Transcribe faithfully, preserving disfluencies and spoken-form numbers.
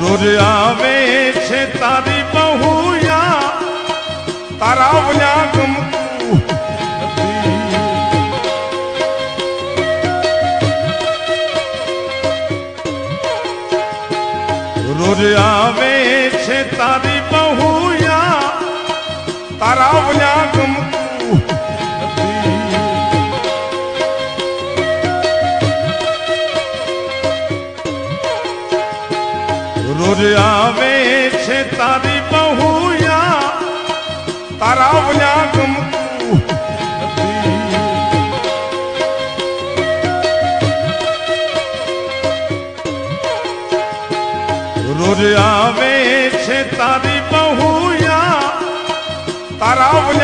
રોજ આવે છે તારી બહુયા તારા વયા ગમતું રોજ આવે છે તારી બહુયા તારા વયા ગમતું રોજ આવે છે તારી બહુયા તારા વયા ગમતું રોજ આવે છે તારી બહુયા તારા